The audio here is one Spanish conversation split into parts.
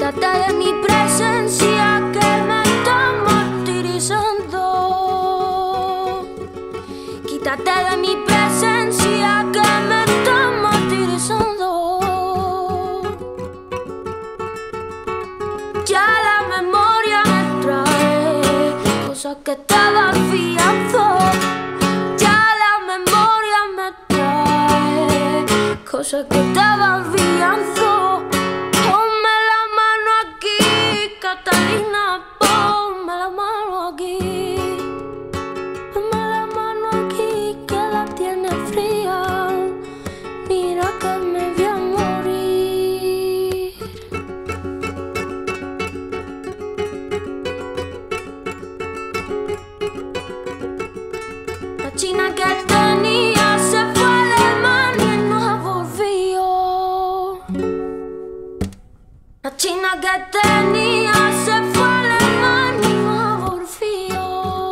Quítate de mi presencia que me está martirizando. Quítate de mi presencia que me está martirizando. Ya la memoria me trae cosas que estaba fiando. Ya la memoria me trae cosas que estaba fiando. Ponme la mano aquí, Catalina, ponme la mano aquí. Ponme la mano aquí que la tiene fría. Mira que me voy a morir. La china que tenía se fue a Alemania y no ha volvido. La china que tenía se fue a Alemania y no ha volvido.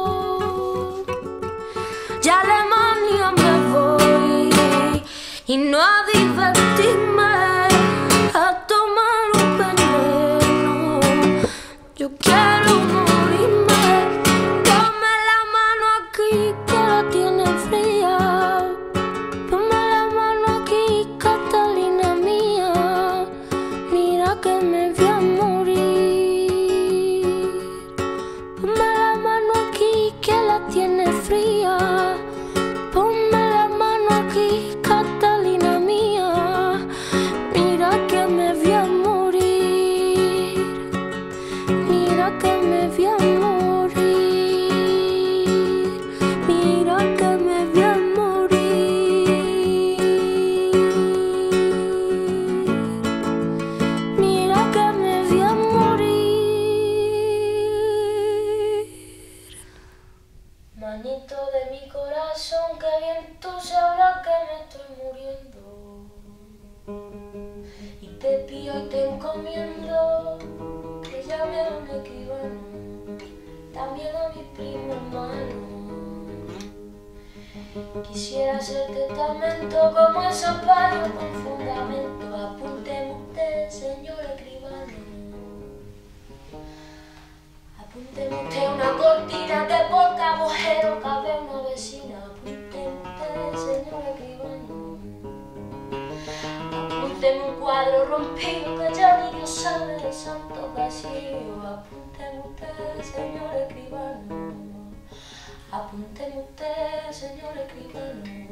Ya a Alemania me voy y no a divertirme, a tomar un veneno. Yo quiero morirme. Ponme la mano aquí que la tiene fría. Ponme la mano aquí, Catalina mía. Mira que me voy a morir. Ponme la mano aquí que la tiene fría. Ponme la mano aquí, Catalina mía. Mira que me voy a morir. Mira que me voy a morir. Mira que me voy a morir. Mira que me voy a morir. Manito de mi corazón, que bien tú sabrás que me estoy muriendo. Y te pido y te encomiendo que llame a un escribano, también a mi primo hermano. Quisiera hacer testamento como esos parios con fundamento. Apúnteme usted, señor escribano. Apúnteme usted una cortina que por cada agujero cabe una vecina. Apúnteme usted, señor escribano. Apúnteme un cuadro rompido que ya ni Dios sabe del santo vacío. Apúnteme usted, señor escribano. Apúnteme usted, señor escribano.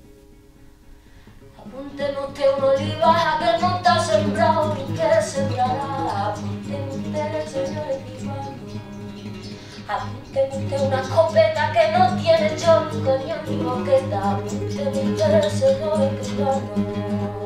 Apúnteme usted una oliva que no está sembrado ni que sembrará. Apúnteme usted, señor escribano. Apúnteme usted una escopeta que no tiene chorro ni moqueta. Apúnteme usted, señor escribano.